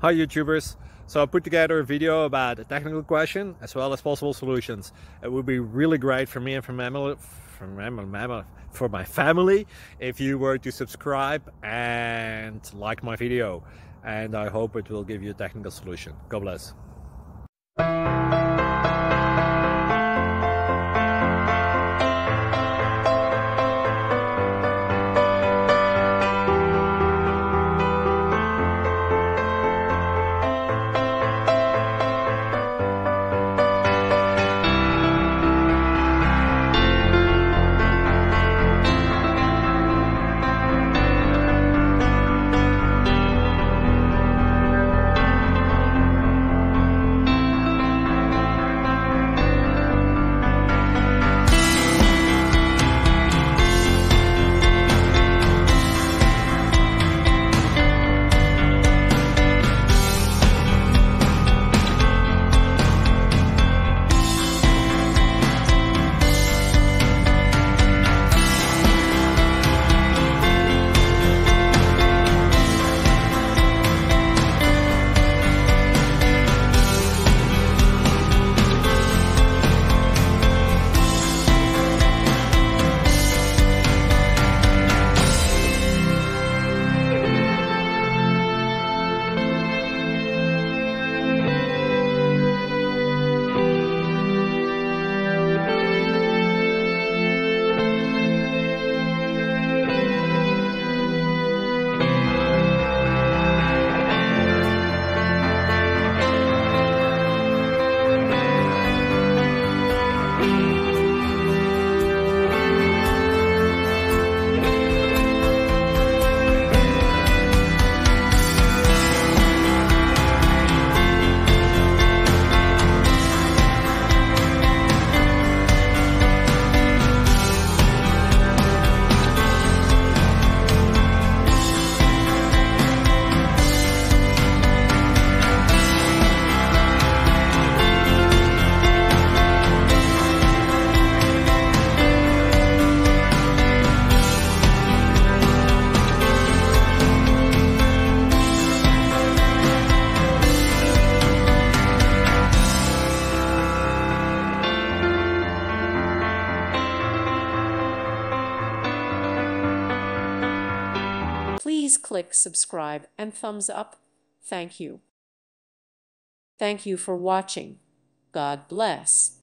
Hi YouTubers! So I put together a video about a technical question as well as possible solutions. It would be really great for me and for my family if you were to subscribe and like my video, and I hope it will give you a technical solution. God bless. Please click subscribe and thumbs up. Thank you. Thank you for watching. God bless.